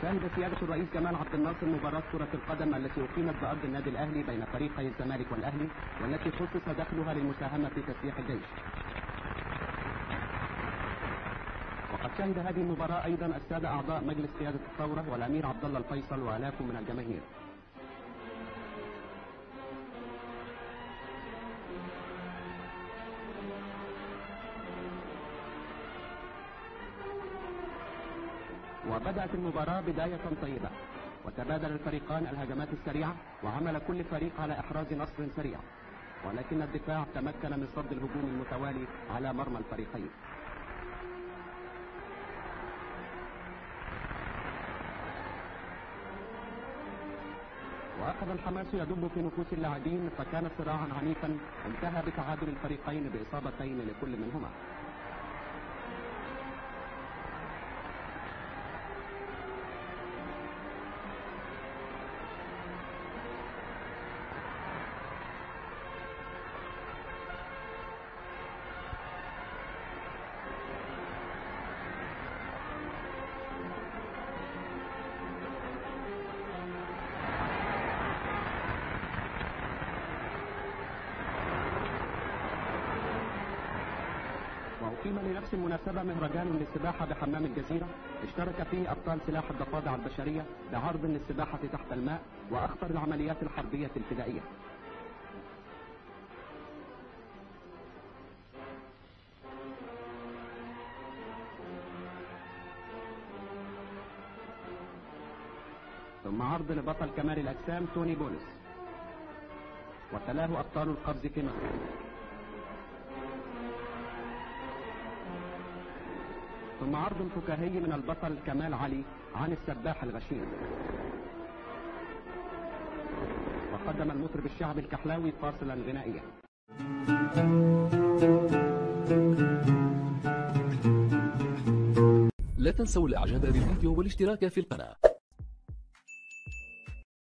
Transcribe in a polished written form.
شهد سيادة الرئيس جمال عبد الناصر مباراة كرة القدم التي أقيمت بأرض النادي الأهلي بين فريقي الزمالك والأهلي، والتي خصص دخلها للمساهمة في تسليح الجيش. وقد شهد هذه المباراة أيضا السادة أعضاء مجلس قيادة الثورة والأمير عبد الله الفيصل وآلاف من الجماهير. وبدأت المباراة بداية طيبة، وتبادل الفريقان الهجمات السريعة، وعمل كل فريق على إحراز نصر سريع، ولكن الدفاع تمكن من صد الهجوم المتوالي على مرمى الفريقين. وأخذ الحماس يدب في نفوس اللاعبين، فكان صراعا عنيفا انتهى بتعادل الفريقين بإصابتين لكل منهما. وأقيم لنفس المناسبة مهرجان للسباحة بحمام الجزيرة، اشترك فيه أبطال سلاح الضفادع البشرية بعرض للسباحة تحت الماء وأخطر العمليات الحربية الفدائية. ثم عرض لبطل كمال الأجسام توني بولس، وتلاه أبطال القفز في مصر. ثم عرض فكاهي من البطل كمال علي عن السباح الغشيم. وقدم المطرب الشعبي الكحلاوي فاصلا غنائيا. لا تنسوا الاعجاب بالفيديو والاشتراك في القناة.